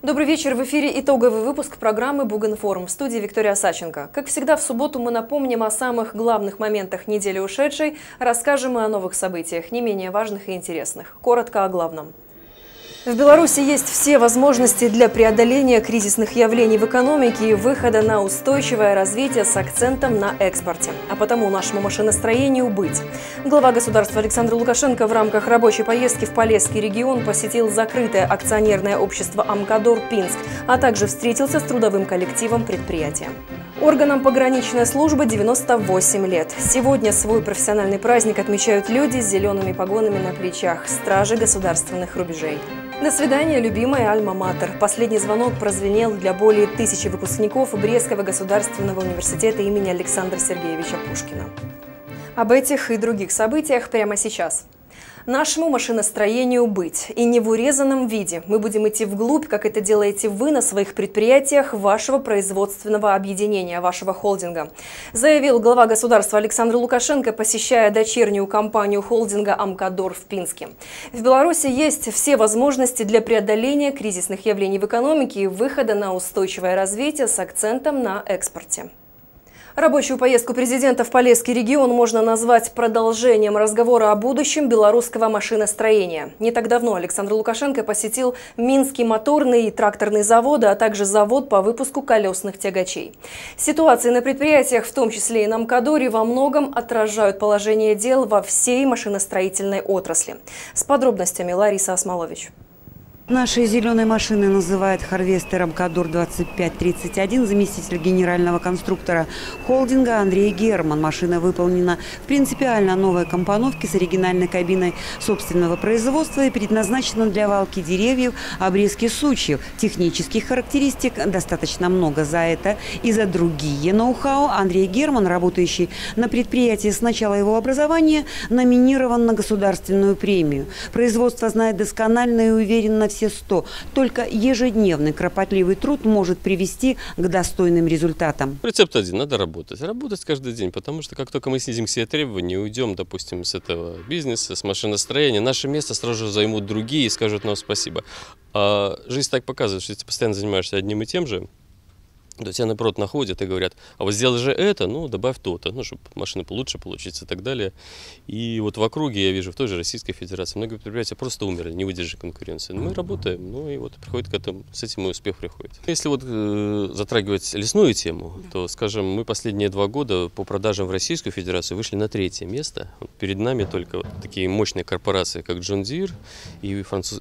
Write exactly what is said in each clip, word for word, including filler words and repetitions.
Добрый вечер. В эфире итоговый выпуск программы «Бугенфорум». В студии Виктория Осадченко. Как всегда, в субботу мы напомним о самых главных моментах недели ушедшей, расскажем и о новых событиях, не менее важных и интересных. Коротко о главном. В Беларуси есть все возможности для преодоления кризисных явлений в экономике и выхода на устойчивое развитие с акцентом на экспорте. А потому нашему машиностроению быть. Глава государства Александр Лукашенко в рамках рабочей поездки в Полесский регион посетил закрытое акционерное общество «Амкадор Пинск», а также встретился с трудовым коллективом предприятия. Органам пограничной службы девяносто восемь лет. Сегодня свой профессиональный праздник отмечают люди с зелеными погонами на плечах – стражи государственных рубежей. До свидания, любимая Альма-Матер. Последний звонок прозвенел для более тысячи выпускников Брестского государственного университета имени Александра Сергеевича Пушкина. Об этих и других событиях прямо сейчас. Нашему машиностроению быть. И не в урезанном виде. Мы будем идти вглубь, как это делаете вы на своих предприятиях вашего производственного объединения, вашего холдинга. Заявил глава государства Александр Лукашенко, посещая дочернюю компанию холдинга «Амкадор» в Пинске. В Беларуси есть все возможности для преодоления кризисных явлений в экономике и выхода на устойчивое развитие с акцентом на экспорте. Рабочую поездку президента в Полесский регион можно назвать продолжением разговора о будущем белорусского машиностроения. Не так давно Александр Лукашенко посетил Минский моторный и тракторный заводы, а также завод по выпуску колесных тягачей. Ситуации на предприятиях, в том числе и на Амкадоре, во многом отражают положение дел во всей машиностроительной отрасли. С подробностями Лариса Осмолович. Наши зеленые машины называют «Харвестер Амкадор двадцать пять тридцать один», заместитель генерального конструктора холдинга Андрей Герман. Машина выполнена в принципиально новой компоновке с оригинальной кабиной собственного производства и предназначена для валки деревьев, обрезки сучьев. Технических характеристик достаточно много. За это и за другие ноу-хау Андрей Герман, работающий на предприятии с начала его образования, номинирован на государственную премию. Производство знает досконально и уверенно все сто. Только ежедневный кропотливый труд может привести к достойным результатам. Рецепт один – надо работать. Работать каждый день, потому что как только мы снизим все требования, уйдем, допустим, с этого бизнеса, с машиностроения, наше место сразу же займут другие и скажут нам спасибо. А жизнь так показывает, что если ты постоянно занимаешься одним и тем же, то тебя наоборот находят и говорят: а вот сделай же это, ну добавь то-то, ну чтобы машина получше получится и так далее. И вот в округе я вижу, в той же Российской Федерации многие предприятия просто умерли, не выдержали конкуренции. Мы работаем, ну и вот приходит к этому, с этим и успех приходит. Если вот э, затрагивать лесную тему, то, скажем, мы последние два года по продажам в Российскую Федерацию вышли на третье место. Вот перед нами только вот такие мощные корпорации, как John Deere и, француз...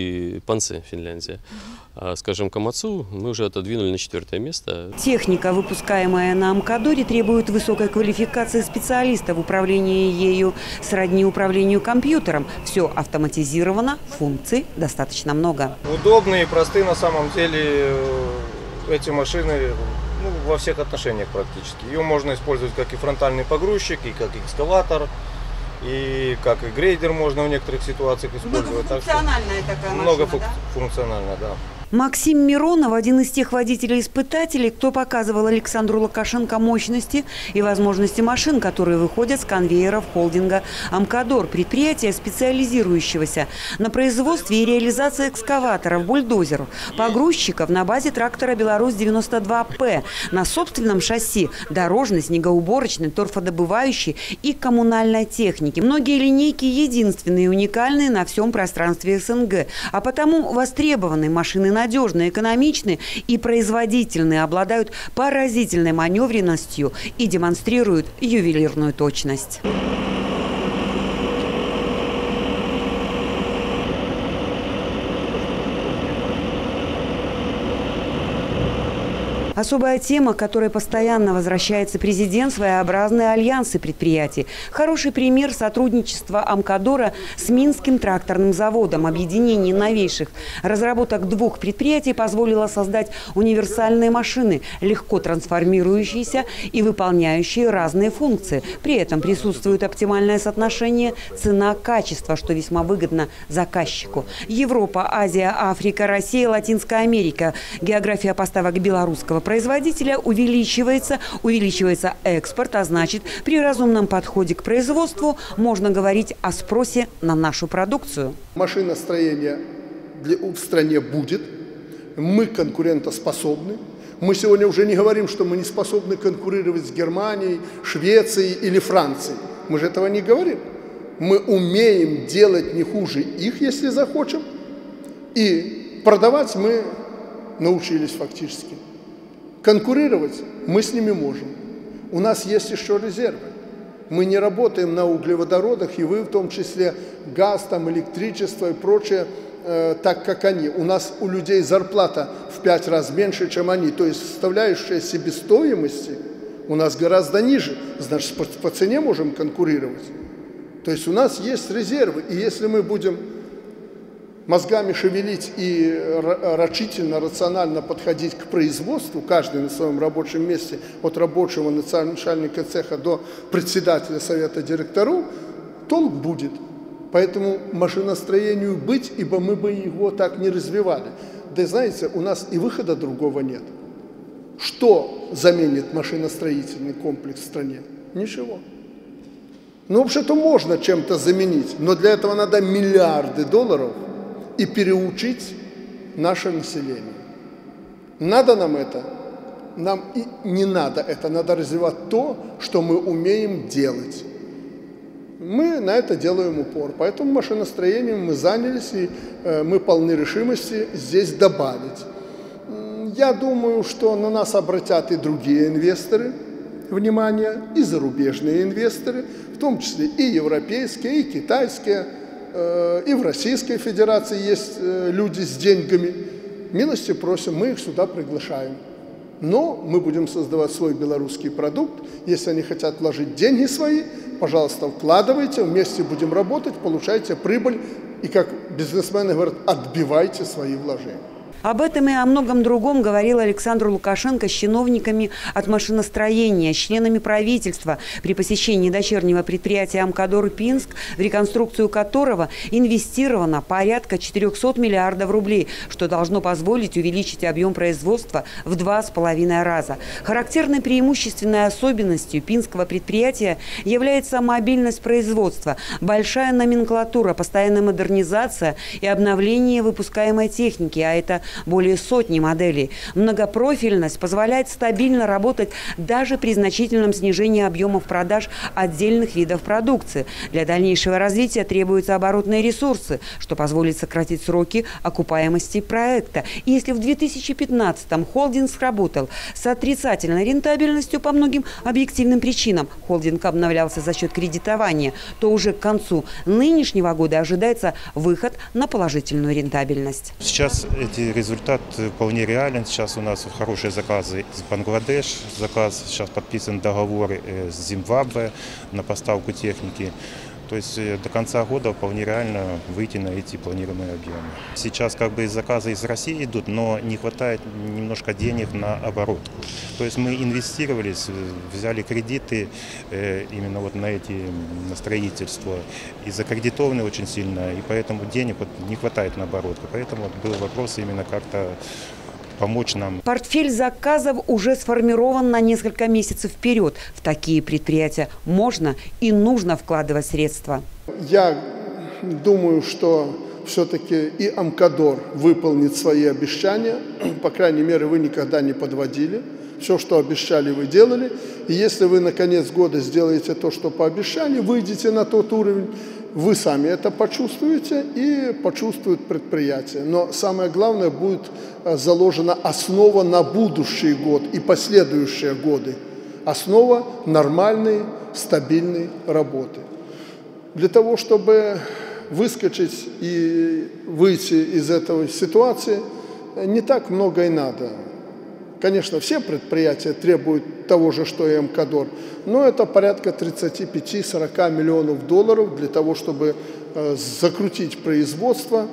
и Пансе, Финляндия. А, скажем, Камацу мы уже отодвинули на четвертое место. Техника, выпускаемая на Амкадоре, требует высокой квалификации специалистов. Управление ею сродни управлению компьютером. Все автоматизировано, функций достаточно много. Удобные и простые на самом деле эти машины, ну, во всех отношениях практически. Ее можно использовать как и фронтальный погрузчик, и как экскаватор, и как и грейдер можно в некоторых ситуациях использовать. Многофункциональная такая машина, Многофункциональная, да? Максим Миронов – один из тех водителей-испытателей, кто показывал Александру Лукашенко мощности и возможности машин, которые выходят с конвейеров холдинга «Амкадор», предприятия, специализирующегося на производстве и реализации экскаваторов, бульдозеров, погрузчиков на базе трактора «Беларусь девяносто два П», на собственном шасси дорожной, снегоуборочной, торфодобывающей и коммунальной техники. Многие линейки единственные и уникальные на всем пространстве СНГ, а потому востребованные машины на надежные, экономичные и производительные, обладают поразительной маневренностью и демонстрируют ювелирную точность. Особая тема, к которой постоянно возвращается президент – своеобразные альянсы предприятий. Хороший пример сотрудничества Амкадора с Минским тракторным заводом. Объединение новейших разработок двух предприятий позволило создать универсальные машины, легко трансформирующиеся и выполняющие разные функции. При этом присутствует оптимальное соотношение цена-качество, что весьма выгодно заказчику. Европа, Азия, Африка, Россия, Латинская Америка. География поставок белорусского производителя увеличивается, увеличивается экспорт, а значит, при разумном подходе к производству можно говорить о спросе на нашу продукцию. Машиностроение в стране будет, мы конкурентоспособны. Мы сегодня уже не говорим, что мы не способны конкурировать с Германией, Швецией или Францией. Мы же этого не говорим. Мы умеем делать не хуже их, если захочем, и продавать мы научились фактически. Конкурировать мы с ними можем. У нас есть еще резервы. Мы не работаем на углеводородах, и вы в том числе газ, там, электричество и прочее, э, так как они. У нас у людей зарплата в пять раз меньше, чем они. То есть составляющая себестоимости у нас гораздо ниже. Значит, по, по цене можем конкурировать. То есть у нас есть резервы. И если мы будем мозгами шевелить и рачительно, рационально подходить к производству, каждый на своем рабочем месте, от рабочего начальника цеха до председателя совета директоров, толк будет. Поэтому машиностроению быть, ибо мы бы его так не развивали. Да знаете, у нас и выхода другого нет. Что заменит машиностроительный комплекс в стране? Ничего. Ну, вообще-то можно чем-то заменить, но для этого надо миллиарды долларов и переучить наше население. Надо нам это? Нам и не надо это. Надо развивать то, что мы умеем делать. Мы на это делаем упор. Поэтому машиностроением мы занялись, и э, мы полны решимости здесь добавить. Я думаю, что на нас обратят и другие инвесторы внимание, и зарубежные инвесторы, в том числе и европейские, и китайские. И в Российской Федерации есть люди с деньгами. Милости просим, мы их сюда приглашаем. Но мы будем создавать свой белорусский продукт. Если они хотят вложить деньги свои, пожалуйста, вкладывайте, вместе будем работать, получайте прибыль. И, как бизнесмены говорят, отбивайте свои вложения. Об этом и о многом другом говорил Александр Лукашенко с чиновниками от машиностроения, с членами правительства при посещении дочернего предприятия «Амкадор Пинск», в реконструкцию которого инвестировано порядка четырёхсот миллиардов рублей, что должно позволить увеличить объем производства в два с половиной раза. Характерной преимущественной особенностью пинского предприятия является мобильность производства, большая номенклатура, постоянная модернизация и обновление выпускаемой техники, а это более сотни моделей. Многопрофильность позволяет стабильно работать даже при значительном снижении объемов продаж отдельных видов продукции. Для дальнейшего развития требуются оборотные ресурсы, что позволит сократить сроки окупаемости проекта. И если в две тысячи пятнадцатом холдинг сработал с отрицательной рентабельностью по многим объективным причинам, холдинг обновлялся за счет кредитования, то уже к концу нынешнего года ожидается выход на положительную рентабельность. Сейчас эти результат вполне реален. Сейчас у нас хорошие заказы из Бангладеш. Заказ, сейчас подписан договор с Зимбабве на поставку техники. То есть до конца года вполне реально выйти на эти планируемые объемы. Сейчас как бы заказы из России идут, но не хватает немножко денег на оборотку. То есть мы инвестировались, взяли кредиты именно вот на эти на строительство и закредитованы очень сильно, и поэтому денег вот не хватает на оборотку. Поэтому вот был вопрос именно как-то помочь нам. Портфель заказов уже сформирован на несколько месяцев вперед. В такие предприятия можно и нужно вкладывать средства. Я думаю, что все-таки и Амкадор выполнит свои обещания. По крайней мере, вы никогда не подводили. Все, что обещали, вы делали. И если вы на конец года сделаете то, что пообещали, выйдете на тот уровень, вы сами это почувствуете и почувствует предприятие. Но самое главное, будет заложена основа на будущий год и последующие годы. Основа нормальной, стабильной работы. Для того, чтобы выскочить и выйти из этой ситуации, не так много и надо. Конечно, все предприятия требуют того же, что и Амкадор, но это порядка тридцати пяти — сорока миллионов долларов для того, чтобы э, закрутить производство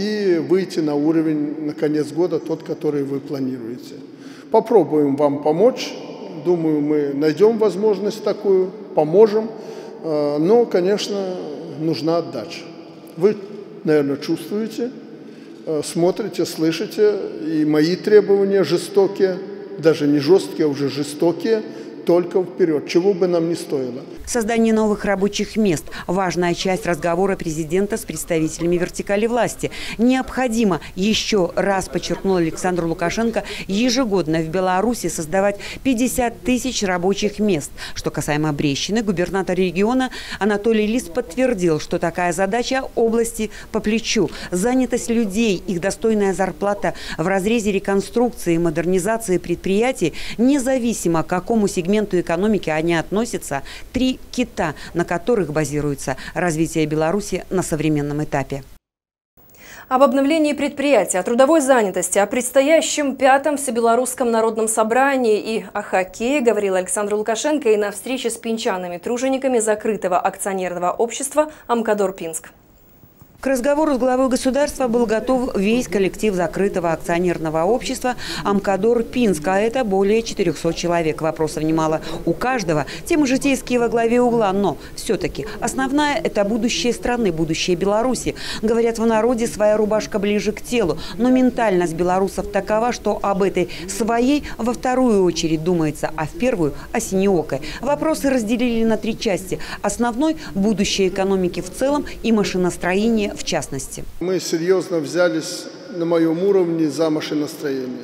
и выйти на уровень на конец года, тот, который вы планируете. Попробуем вам помочь. Думаю, мы найдем возможность такую, поможем. Э, но, конечно, нужна отдача. Вы, наверное, чувствуете, смотрите, слышите, и мои требования жестокие, даже не жесткие, а уже жестокие, только вперед, чего бы нам ни стоило. Создание новых рабочих мест – важная часть разговора президента с представителями вертикали власти. Необходимо, еще раз подчеркнул Александр Лукашенко, ежегодно в Беларуси создавать пятьдесят тысяч рабочих мест. Что касаемо Брещины, губернатор региона Анатолий Лис подтвердил, что такая задача области по плечу. Занятость людей, их достойная зарплата в разрезе реконструкции и модернизации предприятий, независимо к какому сегменту экономики они относятся, три кита, на которых базируется развитие Беларуси на современном этапе. Об обновлении предприятия, о трудовой занятости, о предстоящем пятом Всебелорусском народном собрании и о хоккее говорил Александр Лукашенко и на встрече с пинчанами-тружениками закрытого акционерного общества «Амкадор Пинск». К разговору с главой государства был готов весь коллектив закрытого акционерного общества «Амкадор Пинск», а это более четырёхсот человек. Вопросов немало у каждого. Темы житейские во главе угла, но все-таки основная – это будущее страны, будущее Беларуси. Говорят, в народе своя рубашка ближе к телу, но ментальность белорусов такова, что об этой своей во вторую очередь думается, а в первую – о синеокой. Вопросы разделили на три части. Основной – будущее экономики в целом и машиностроение в частности. Мы серьезно взялись на моем уровне за машиностроение.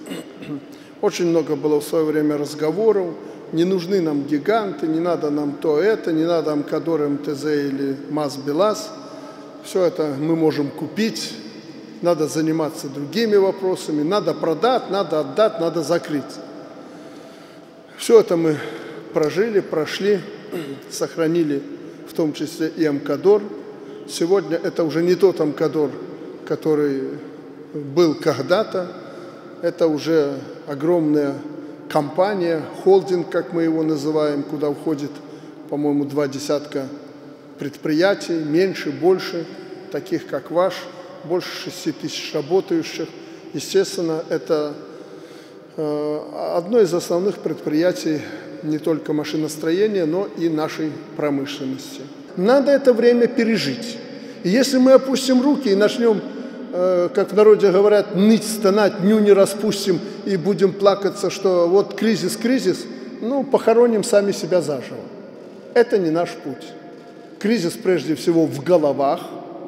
Очень много было в свое время разговоров. Не нужны нам гиганты, не надо нам то это, не надо Амкадор, эм тэ зэ или МАЗ-БелАЗ. Все это мы можем купить. Надо заниматься другими вопросами. Надо продать, надо отдать, надо закрыть. Все это мы прожили, прошли, сохранили в том числе и Амкадор. Сегодня это уже не тот Амкадор, который был когда-то. Это уже огромная компания, холдинг, как мы его называем, куда входит, по-моему, два десятка предприятий, меньше, больше, таких как ваш, больше шести тысяч работающих. Естественно, это одно из основных предприятий не только машиностроения, но и нашей промышленности. Надо это время пережить. И если мы опустим руки и начнем, э, как в народе говорят, ныть, стонать, ню не распустим и будем плакаться, что вот кризис, кризис, ну, похороним сами себя заживо. Это не наш путь. Кризис прежде всего в головах.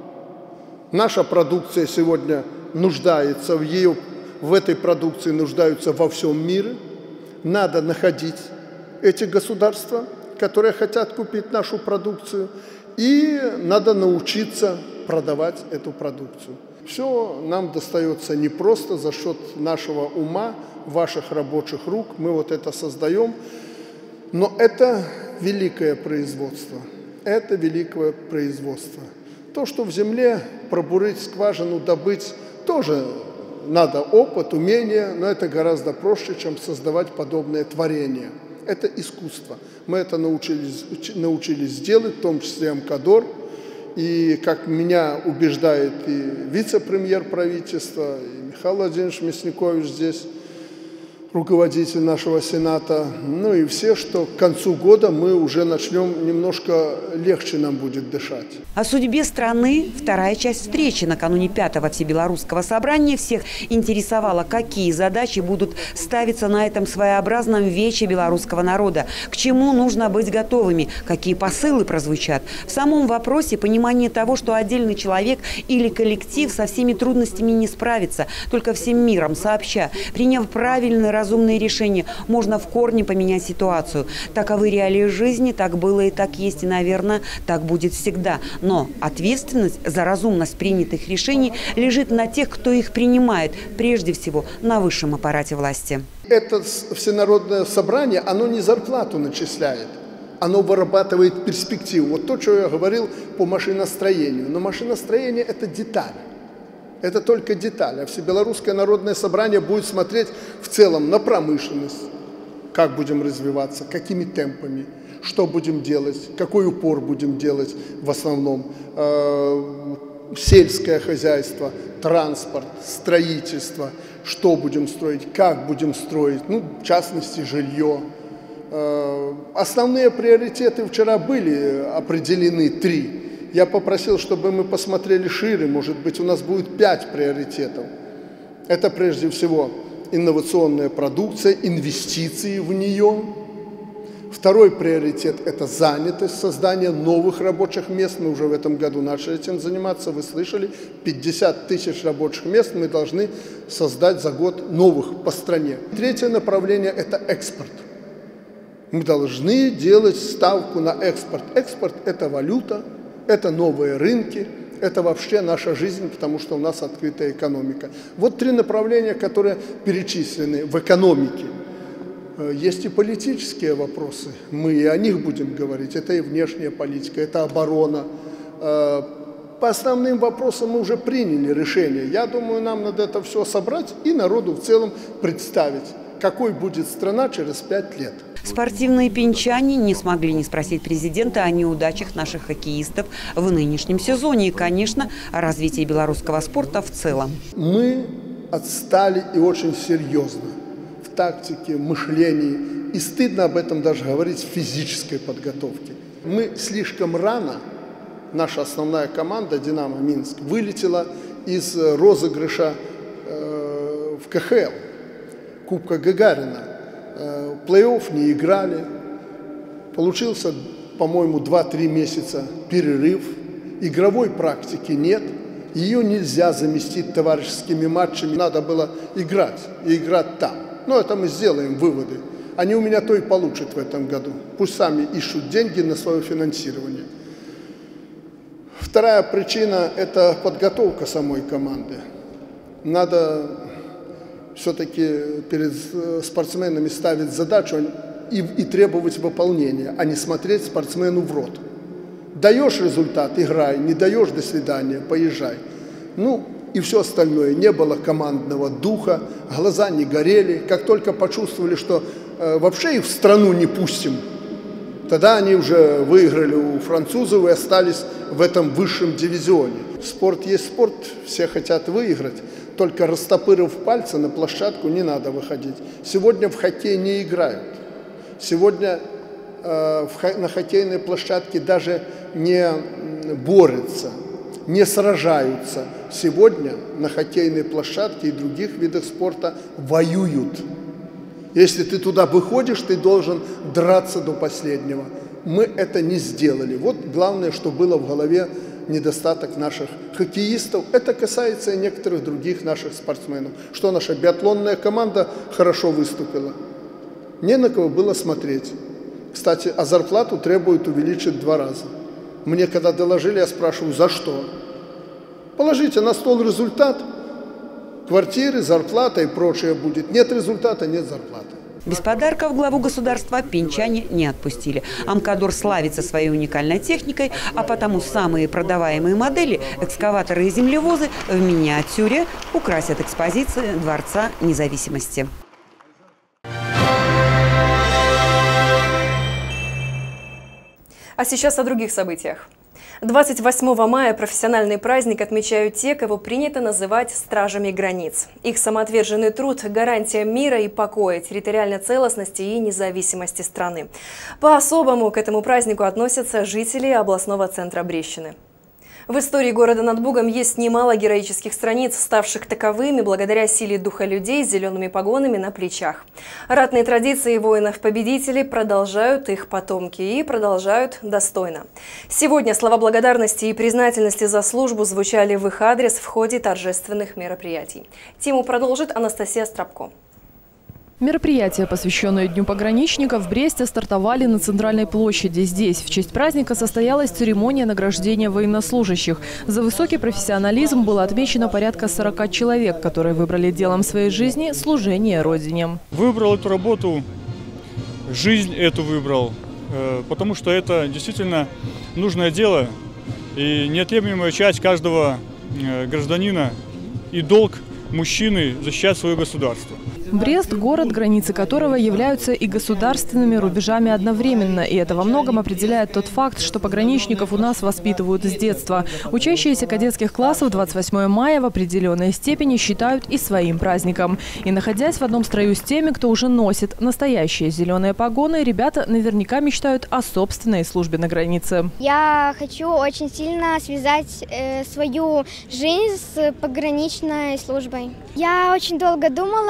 Наша продукция сегодня нуждается в ее, в этой продукции нуждаются во всем мире. Надо находить эти государства, которые хотят купить нашу продукцию, и надо научиться продавать эту продукцию. Все нам достается не просто за счет нашего ума, ваших рабочих рук, мы вот это создаем, но это великое производство, это великое производство. То, что в земле пробурить скважину, добыть, тоже надо опыт, умение, но это гораздо проще, чем создавать подобное творение. Это искусство. Мы это научились, научились делать, в том числе Амкадор. И, как меня убеждает и вице-премьер правительства, и Михаил Владимирович Мясникович здесь, руководитель нашего Сената, ну и все, что к концу года мы уже начнем, немножко легче нам будет дышать. О судьбе страны вторая часть встречи накануне пятого Всебелорусского собрания всех интересовала, какие задачи будут ставиться на этом своеобразном вече белорусского народа, к чему нужно быть готовыми, какие посылы прозвучат. В самом вопросе понимание того, что отдельный человек или коллектив со всеми трудностями не справится, только всем миром сообща, приняв правильный разумные решения, можно в корне поменять ситуацию. Таковы реалии жизни, так было и так есть, и, наверное, так будет всегда. Но ответственность за разумность принятых решений лежит на тех, кто их принимает, прежде всего на высшем аппарате власти. Это всенародное собрание, оно не зарплату начисляет, оно вырабатывает перспективу. Вот то, что я говорил по машиностроению. Но машиностроение – это деталь. Это только деталь. А Всебелорусское народное собрание будет смотреть в целом на промышленность, как будем развиваться, какими темпами, что будем делать, какой упор будем делать в основном. Э, сельское хозяйство, транспорт, строительство, что будем строить, как будем строить, ну, в частности, жилье. Э, основные приоритеты вчера были определены три. Я попросил, чтобы мы посмотрели шире, может быть, у нас будет пять приоритетов. Это прежде всего инновационная продукция, инвестиции в нее, Второй приоритет – это занятость, создание новых рабочих мест. Мы уже в этом году начали этим заниматься. Вы слышали, пятьдесят тысяч рабочих мест мы должны создать за год новых по стране. Третье направление – это экспорт. Мы должны делать ставку на экспорт. Экспорт – это валюта, это новые рынки, это вообще наша жизнь, потому что у нас открытая экономика. Вот три направления, которые перечислены в экономике. Есть и политические вопросы, мы и о них будем говорить. Это и внешняя политика, это оборона. По основным вопросам мы уже приняли решение. Я думаю, нам надо это все собрать и народу в целом представить, какой будет страна через пять лет. Спортивные пинчане не смогли не спросить президента о неудачах наших хоккеистов в нынешнем сезоне и, конечно, о развитии белорусского спорта в целом. Мы отстали и очень серьезно в тактике, мышлении, и стыдно об этом даже говорить, в физической подготовке. Мы слишком рано, наша основная команда «Динамо Минск» вылетела из розыгрыша э, в ка ха эл, Кубка Гагарина. Плей-офф не играли, получился, по-моему, два-три месяца перерыв, игровой практики нет, ее нельзя заместить товарищескими матчами, надо было играть и играть там. Но это мы сделаем выводы. Они у меня то и получат в этом году, пусть сами ищут деньги на свое финансирование. Вторая причина – это подготовка самой команды. Надо все-таки перед спортсменами ставить задачу и, и требовать выполнения, а не смотреть спортсмену в рот. Даешь результат – играй, не даешь – до свидания, поезжай. Ну и все остальное. Не было командного духа, глаза не горели. Как только почувствовали, что э, вообще их в страну не пустим, тогда они уже выиграли у французов и остались в этом высшем дивизионе. Спорт есть спорт, все хотят выиграть. Только растопырив пальцы, на площадку не надо выходить. Сегодня в хоккей не играют. Сегодня э, в, на хоккейной площадке даже не борются, не сражаются. Сегодня на хоккейной площадке и других видах спорта воюют. Если ты туда выходишь, ты должен драться до последнего. Мы это не сделали. Вот главное, что было в голове недостаток наших хоккеистов. Это касается и некоторых других наших спортсменов. Что наша биатлонная команда хорошо выступила. Не на кого было смотреть. Кстати, а зарплату требуют увеличить в два раза. Мне когда доложили, я спрашиваю, за что? Положите на стол результат, квартиры, зарплата и прочее будет. Нет результата, нет зарплаты. Без подарков главу государства пинчане не отпустили. Амкадор славится своей уникальной техникой, а потому самые продаваемые модели, экскаваторы и землевозы в миниатюре украсят экспозиции Дворца независимости. А сейчас о других событиях. двадцать восьмого мая профессиональный праздник отмечают те, кого принято называть стражами границ. Их самоотверженный труд – гарантия мира и покоя, территориальной целостности и независимости страны. По-особому к этому празднику относятся жители областного центра Брещины. В истории города над Бугом есть немало героических страниц, ставших таковыми благодаря силе духа людей с зелеными погонами на плечах. Ратные традиции воинов-победителей продолжают их потомки и продолжают достойно. Сегодня слова благодарности и признательности за службу звучали в их адрес в ходе торжественных мероприятий. Тему продолжит Анастасия Стропко. Мероприятия, посвященные Дню пограничников, в Бресте стартовали на Центральной площади. Здесь в честь праздника состоялась церемония награждения военнослужащих. За высокий профессионализм было отмечено порядка сорока человек, которые выбрали делом своей жизни служение Родине. Выбрал эту работу, жизнь эту выбрал, потому что это действительно нужное дело и неотъемлемая часть каждого гражданина и долг мужчины защищать свое государство. Брест – город, границы которого являются и государственными рубежами одновременно. И это во многом определяет тот факт, что пограничников у нас воспитывают с детства. Учащиеся кадетских классов двадцать восьмое мая в определенной степени считают и своим праздником. И находясь в одном строю с теми, кто уже носит настоящие зеленые погоны, ребята наверняка мечтают о собственной службе на границе. Я хочу очень сильно связать э, свою жизнь с пограничной службой. Я очень долго думала, но я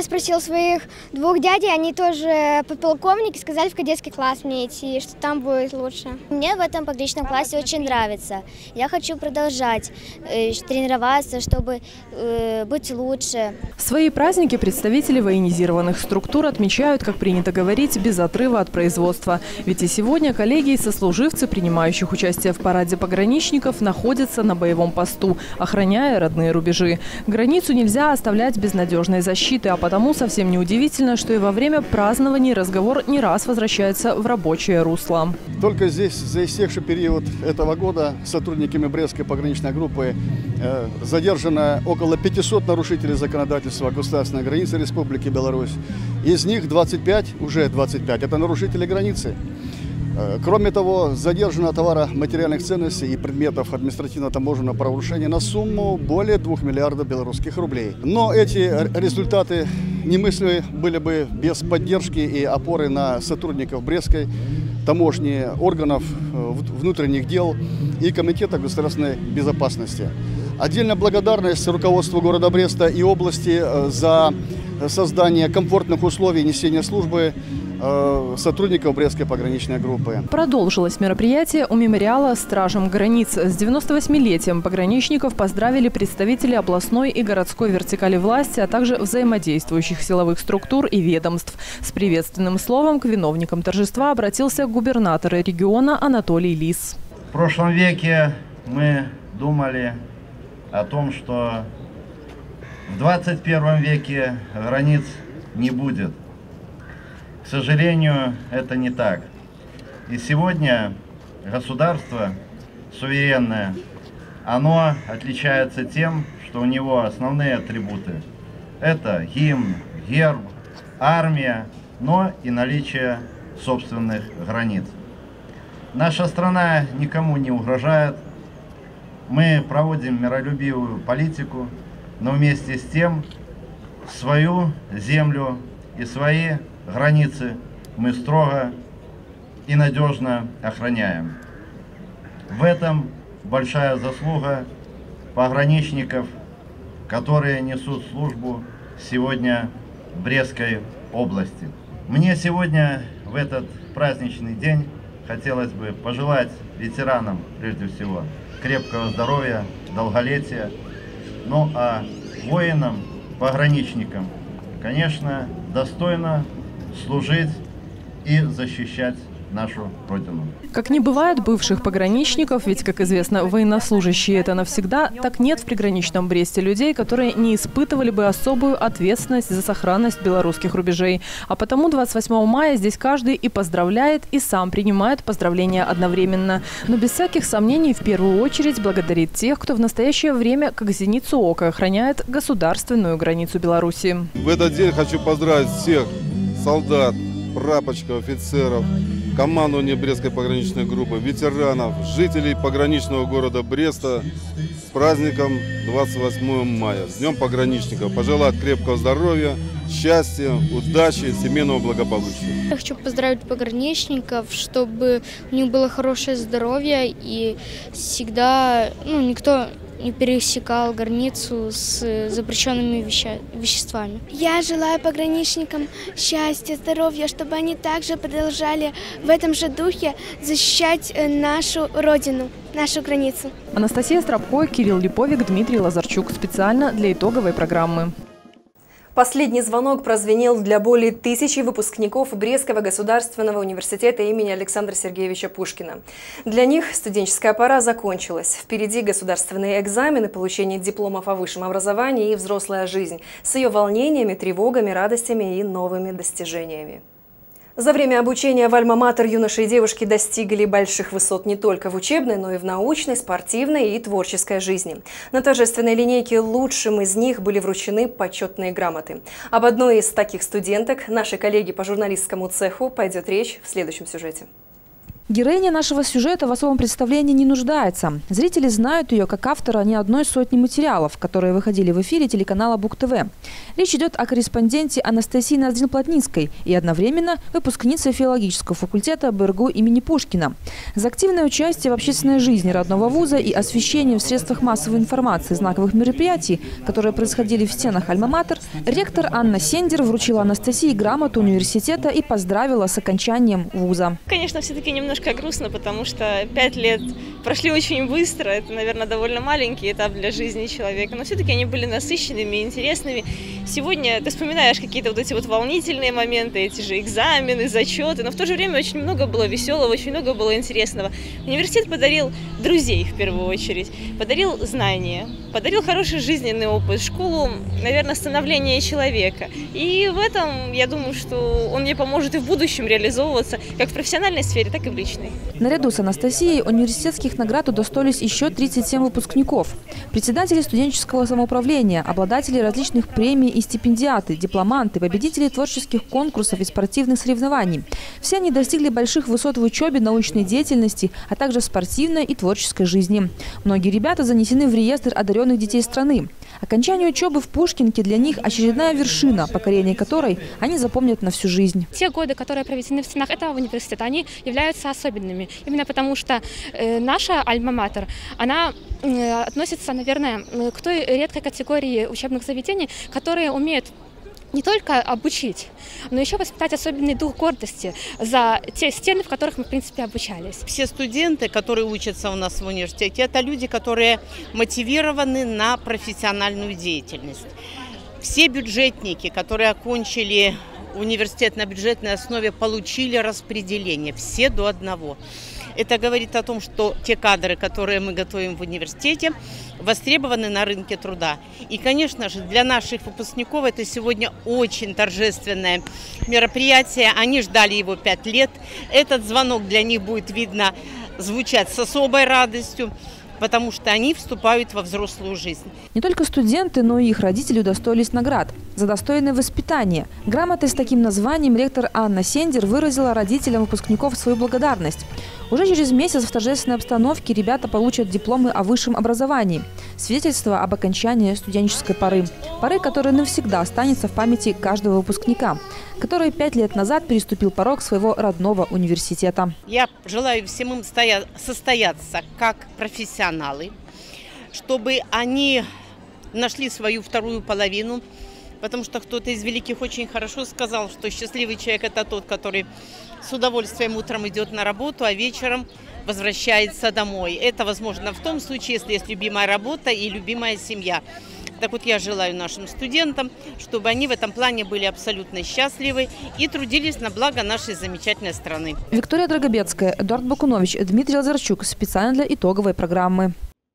спросила своих двух дядей, они тоже подполковники, сказали в кадетский класс мне идти, что там будет лучше. Мне в этом пограничном классе очень нравится. Я хочу продолжать э, тренироваться, чтобы э, быть лучше. Свои праздники представители военизированных структур отмечают, как принято говорить, без отрыва от производства. Ведь и сегодня коллеги и сослуживцы, принимающих участие в параде пограничников, находятся на боевом посту, охраняя родные рубежи. Границу нельзя оставлять без надежной защиты, а потому совсем неудивительно, что и во время празднований разговор не раз возвращается в рабочее русло. Только здесь за истекший период этого года сотрудниками Брестской пограничной группы э, задержано около пятисот нарушителей законодательства государственной границы Республики Беларусь. Из них двадцать пять, уже двадцать пять, это нарушители границы. Кроме того, задержано товара материальных ценностей и предметов административно-таможенного правонарушения на сумму более двух миллиардов белорусских рублей. Но эти результаты немыслимы были бы без поддержки и опоры на сотрудников Брестской таможни, органов внутренних дел и Комитета государственной безопасности. Отдельная благодарность руководству города Бреста и области за создание комфортных условий несения службы сотрудников Брестской пограничной группы. Продолжилось мероприятие у мемориала «Стражам границ». С девяносто восьмилетием пограничников поздравили представители областной и городской вертикали власти, а также взаимодействующих силовых структур и ведомств. С приветственным словом к виновникам торжества обратился губернатор региона Анатолий Лис. В прошлом веке мы думали о том, что в двадцать первом веке границ не будет. К сожалению, это не так. И сегодня государство суверенное, оно отличается тем, что у него основные атрибуты. Это гимн, герб, армия, но и наличие собственных границ. Наша страна никому не угрожает. Мы проводим миролюбивую политику, но вместе с тем свою землю и свои границы мы строго и надежно охраняем. В этом большая заслуга пограничников, которые несут службу сегодня в Брестской области. Мне сегодня в этот праздничный день хотелось бы пожелать ветеранам, прежде всего, крепкого здоровья, долголетия, ну а воинам, пограничникам, конечно, достойно служить и защищать нашу Родину. Как не бывает бывших пограничников, ведь, как известно, военнослужащие – это навсегда, так нет в приграничном Бресте людей, которые не испытывали бы особую ответственность за сохранность белорусских рубежей. А потому двадцать восьмого мая здесь каждый и поздравляет, и сам принимает поздравления одновременно. Но без всяких сомнений в первую очередь благодарит тех, кто в настоящее время как зеницу ока охраняет государственную границу Беларуси. В этот день хочу поздравить всех солдат, прапорщиков, офицеров, командование Брестской пограничной группы, ветеранов, жителей пограничного города Бреста с праздником двадцать восьмого мая, с Днем пограничников. Пожелать крепкого здоровья, счастья, удачи, семейного благополучия. Я хочу поздравить пограничников, чтобы у них было хорошее здоровье и всегда, ну, никто не пересекал границу с запрещенными веща веществами. Я желаю пограничникам счастья, здоровья, чтобы они также продолжали в этом же духе защищать нашу родину, нашу границу. Анастасия Стропко, Кирилл Липовик, Дмитрий Лазарчук. Специально для итоговой программы. Последний звонок прозвенел для более тысячи выпускников Брестского государственного университета имени Александра Сергеевича Пушкина. Для них студенческая пора закончилась. Впереди государственные экзамены, получение дипломов о высшем образовании и взрослая жизнь с ее волнениями, тревогами, радостями и новыми достижениями. За время обучения в Альма-Матер юноши и девушки достигли больших высот не только в учебной, но и в научной, спортивной и творческой жизни. На торжественной линейке лучшим из них были вручены почетные грамоты. Об одной из таких студенток, нашей коллеги по журналистскому цеху, пойдет речь в следующем сюжете. Героиня нашего сюжета в особом представлении не нуждается. Зрители знают ее как автора не одной сотни материалов, которые выходили в эфире телеканала Буг-ТВ. Речь идет о корреспонденте Анастасии Ноздрин-Плотницкой и одновременно выпускнице филологического факультета БРГУ имени Пушкина. За активное участие в общественной жизни родного вуза и освещение в средствах массовой информации знаковых мероприятий, которые происходили в стенах Альма-Матер, ректор Анна Сендер вручила Анастасии грамоту университета и поздравила с окончанием вуза. Конечно, все-таки немножко грустно, потому что пять лет прошли очень быстро. Это, наверное, довольно маленький этап для жизни человека, но все-таки они были насыщенными, интересными. Сегодня ты вспоминаешь какие-то вот эти вот волнительные моменты, эти же экзамены, зачеты, но в то же время очень много было веселого, очень много было интересного. Университет подарил друзей в первую очередь, подарил знания, подарил хороший жизненный опыт, школу, наверное, становления человека. И в этом, я думаю, что он мне поможет и в будущем реализовываться как в профессиональной сфере, так и в личной. Наряду с Анастасией университетских наград удостоились еще тридцать семь выпускников. Председатели студенческого самоуправления, обладатели различных премий и стипендиаты, дипломанты, победители творческих конкурсов и спортивных соревнований. Все они достигли больших высот в учебе, научной деятельности, а также в спортивной и творческой жизни. Многие ребята занесены в реестр одаренных детей страны. Окончание учебы в Пушкинке для них очередная вершина, покорение которой они запомнят на всю жизнь. Те годы, которые проведены в стенах этого университета, они являются особенными. Именно потому, что э, наша Альма-Матер, она э, относится, наверное, к той редкой категории учебных заведений, которые умеют не только обучить, но еще воспитать особенный дух гордости за те стены, в которых мы, в принципе, обучались. Все студенты, которые учатся у нас в университете, это люди, которые мотивированы на профессиональную деятельность. Все бюджетники, которые окончили университет на бюджетной основе, получили распределение, все до одного. Это говорит о том, что те кадры, которые мы готовим в университете, востребованы на рынке труда. И, конечно же, для наших выпускников это сегодня очень торжественное мероприятие. Они ждали его пять лет. Этот звонок для них будет, видно, звучать с особой радостью, потому что они вступают во взрослую жизнь. Не только студенты, но и их родители удостоились наград за достойное воспитание. Грамотой с таким названием ректор Анна Сендер выразила родителям выпускников свою благодарность. Уже через месяц в торжественной обстановке ребята получат дипломы о высшем образовании. Свидетельство об окончании студенческой поры. Поры, которая навсегда останется в памяти каждого выпускника, который пять лет назад переступил порог своего родного университета. Я желаю всем им состояться как профессионалы, чтобы они нашли свою вторую половину, потому что кто-то из великих очень хорошо сказал, что счастливый человек – это тот, который с удовольствием утром идет на работу, а вечером возвращается домой. Это возможно в том случае, если есть любимая работа и любимая семья. Так вот, я желаю нашим студентам, чтобы они в этом плане были абсолютно счастливы и трудились на благо нашей замечательной страны. Виктория Драгобецкая, Эдуард Бакунович, Дмитрий Лазарчук. Специально для итоговой программы.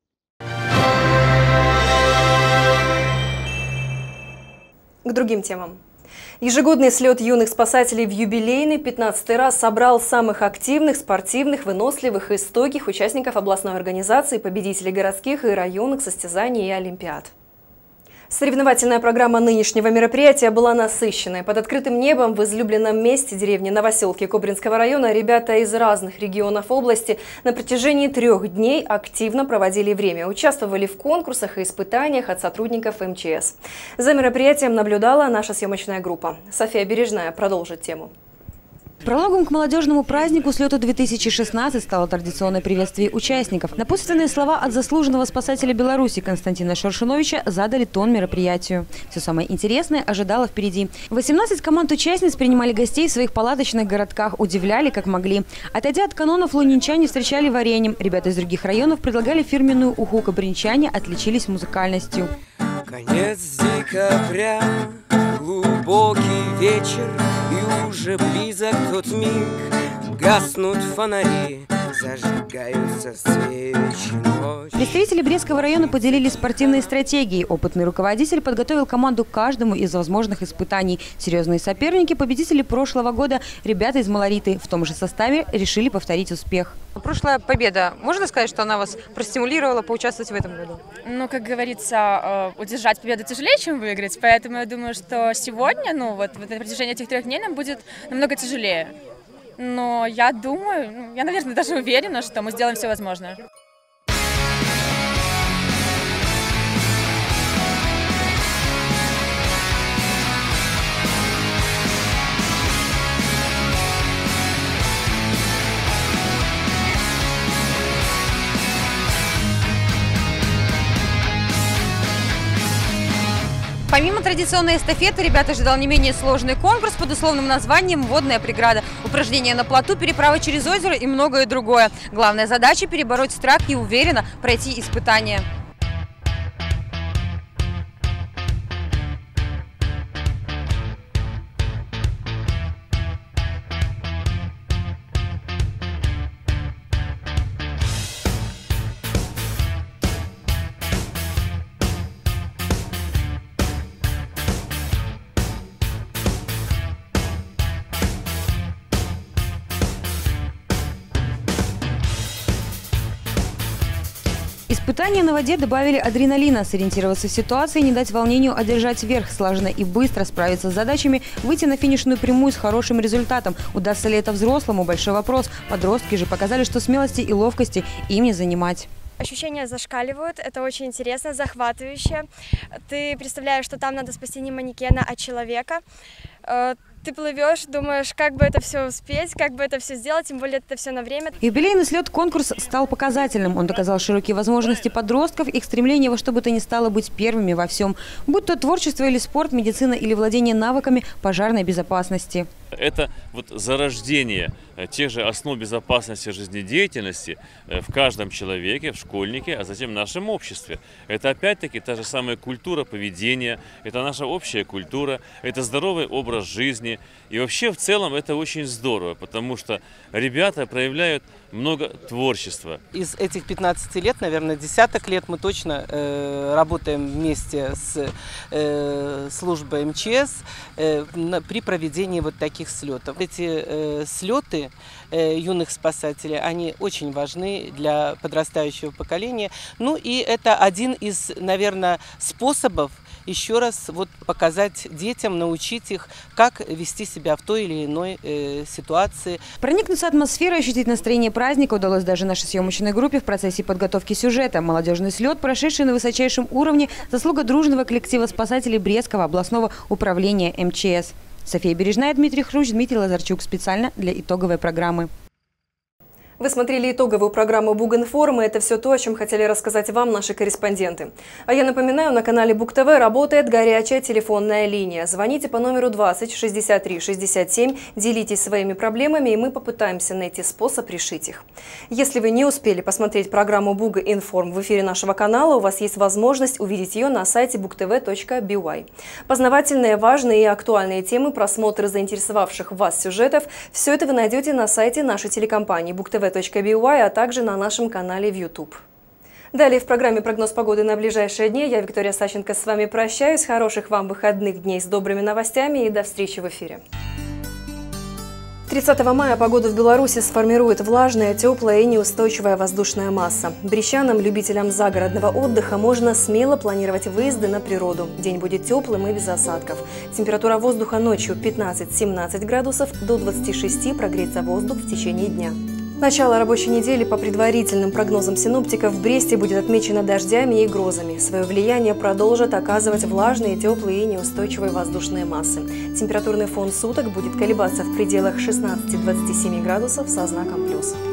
К другим темам. Ежегодный слет юных спасателей в юбилейный пятнадцатый раз собрал самых активных, спортивных, выносливых и стойких участников областной организации, победителей городских и районных состязаний и олимпиад. Соревновательная программа нынешнего мероприятия была насыщенной. Под открытым небом в излюбленном месте деревни Новоселки Кобринского района ребята из разных регионов области на протяжении трех дней активно проводили время. Участвовали в конкурсах и испытаниях от сотрудников эм че эс. За мероприятием наблюдала наша съемочная группа. София Бережная продолжит тему. Прологом к молодежному празднику слета две тысячи шестнадцать стало традиционное приветствие участников. Напутственные слова от заслуженного спасателя Беларуси Константина Шершуновича задали тон мероприятию. Все самое интересное ожидало впереди. восемнадцать команд-участниц принимали гостей в своих палаточных городках, удивляли как могли. Отойдя от канонов, лунинчане встречали вареньем. Ребята из других районов предлагали фирменную уху, кобринчане отличились музыкальностью. Конец декабря, глубокий вечер, и уже близок тот миг, гаснут фонари, зажигаются свечи ночи. Представители Брестского района поделили спортивные стратегии. Опытный руководитель подготовил команду к каждому из возможных испытаний. Серьезные соперники, победители прошлого года, ребята из Малориты, в том же составе решили повторить успех. Прошлая победа, можно сказать, что она вас простимулировала поучаствовать в этом году? Ну, как говорится, удержать победу тяжелее, чем выиграть, поэтому я думаю, что сегодня, ну вот на протяжении этих трех дней нам будет намного тяжелее. но я думаю, я, наверное, даже уверена, что мы сделаем все возможное. Помимо традиционной эстафеты, ребята ожидал не менее сложный конкурс под условным названием «Водная преграда». Упражнения на плоту, переправа через озеро и многое другое. Главная задача – перебороть страх и уверенно пройти испытания. Испытания на воде добавили адреналина, сориентироваться в ситуации, не дать волнению одержать верх, слаженно и быстро справиться с задачами, выйти на финишную прямую с хорошим результатом. Удастся ли это взрослому – большой вопрос. Подростки же показали, что смелости и ловкости им не занимать. Ощущения зашкаливают, это очень интересно, захватывающе. Ты представляешь, что там надо спасти не манекена, а человека. Ты плывешь, думаешь, как бы это все успеть, как бы это все сделать, тем более это все на время. Юбилейный слет-конкурс стал показательным. Он доказал широкие возможности подростков, их стремление во что бы то ни стало быть первыми во всем. Будь то творчество или спорт, медицина или владение навыками пожарной безопасности. Это вот зарождение тех же основ безопасности жизнедеятельности в каждом человеке, в школьнике, а затем в нашем обществе. Это опять-таки та же самая культура поведения, это наша общая культура, это здоровый образ жизни. И вообще в целом это очень здорово, потому что ребята проявляют много творчества. Из этих пятнадцати лет, наверное, десяток лет мы точно э, работаем вместе с э, службой эм че эс э, на, при проведении вот таких слетов. Эти э, слеты э, юных спасателей, они очень важны для подрастающего поколения. Ну и это один из, наверное, способов еще раз вот показать детям, научить их, как вести себя в той или иной э, ситуации. Проникнуться атмосферой, ощутить настроение праздника удалось даже нашей съемочной группе в процессе подготовки сюжета. Молодежный слет, прошедший на высочайшем уровне, заслуга дружного коллектива спасателей Брестского областного управления эм че эс. София Бережная, Дмитрий Хрущ, Дмитрий Лазарчук. Специально для итоговой программы. Вы смотрели итоговую программу Бугинформ, и это все то, о чем хотели рассказать вам наши корреспонденты. А я напоминаю, на канале Буг ТВ работает горячая телефонная линия. Звоните по номеру двадцать шестьдесят три шестьдесят семь, делитесь своими проблемами, и мы попытаемся найти способ решить их. Если вы не успели посмотреть программу Бугинформ в эфире нашего канала, у вас есть возможность увидеть ее на сайте буг тэ вэ точка би уай. Познавательные, важные и актуальные темы, просмотры заинтересовавших вас сюжетов – все это вы найдете на сайте нашей телекомпании буг тэ вэ точка би уай, а также на нашем канале в ютуб. Далее в программе «Прогноз погоды на ближайшие дни» я, Виктория Саченко, с вами прощаюсь. Хороших вам выходных дней с добрыми новостями и до встречи в эфире. тридцатого мая погоду в Беларуси сформирует влажная, теплая и неустойчивая воздушная масса. Брестчанам, любителям загородного отдыха, можно смело планировать выезды на природу. День будет теплым и без осадков. Температура воздуха ночью пятнадцать-семнадцать градусов, до двадцати шести прогреется воздух в течение дня. Начало рабочей недели по предварительным прогнозам синоптиков в Бресте будет отмечено дождями и грозами. Свое влияние продолжат оказывать влажные, теплые и неустойчивые воздушные массы. Температурный фон суток будет колебаться в пределах шестнадцати-двадцати семи градусов со знаком плюс.